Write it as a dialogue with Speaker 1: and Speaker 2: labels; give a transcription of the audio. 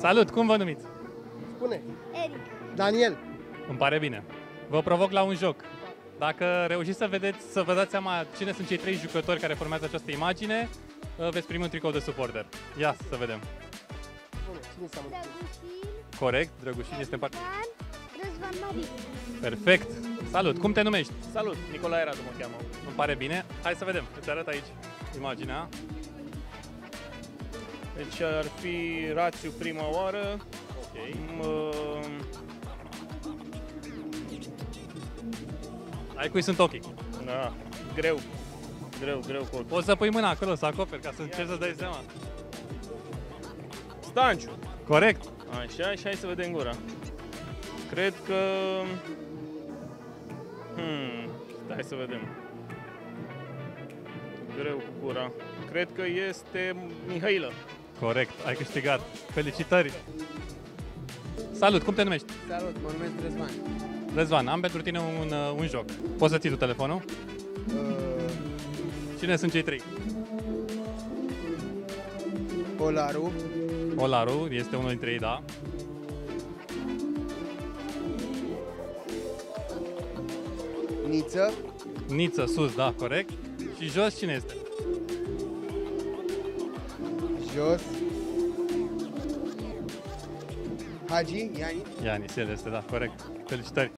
Speaker 1: Salut, cum vă numiți?
Speaker 2: Spune.
Speaker 3: Eric.
Speaker 2: Daniel.
Speaker 1: Îmi pare bine. Vă provoc la un joc. Dacă reușiți să vă dați seama cine sunt cei 3 jucători care formează această imagine, veți primi un tricou de suporter. Ia să vedem.
Speaker 2: Spune, cine seamănă?
Speaker 3: Drăgușin.
Speaker 1: Corect, Drăgușin este parte.
Speaker 3: Răzvan Marin.
Speaker 1: Perfect. Salut, cum te numești?
Speaker 4: Salut, Nicolae Radu mă cheamă.
Speaker 1: Îmi pare bine. Hai să vedem. Îți arăt aici imaginea.
Speaker 4: Deci ar fi Rațiu prima oară.
Speaker 1: Ok. Ai cui sunt ochii.
Speaker 4: Da, greu. Greu cu ochii.
Speaker 1: Poți să pui mâna acolo să acoperi ca să încerci să dai seama.
Speaker 4: Stanciu.
Speaker 1: Corect.
Speaker 4: Așa, și hai să vedem gura. Cred că... Stai să vedem. Greu cu gura. Cred că este Mihailă.
Speaker 1: Corect, ai câștigat. Felicitări. Salut, cum te numești?
Speaker 2: Salut, mă numesc Răzvan.
Speaker 1: Răzvan, am pentru tine un joc. Poți să ții tu telefonul? Cine sunt cei 3?
Speaker 2: Olaru.
Speaker 1: Olaru este unul dintre ei, da.
Speaker 2: Niță.
Speaker 1: Niță, sus, da, corect. Și jos cine este?
Speaker 2: Jos. Hagi, Iani.
Speaker 1: Ianis, el este, da, corect. Felicitări.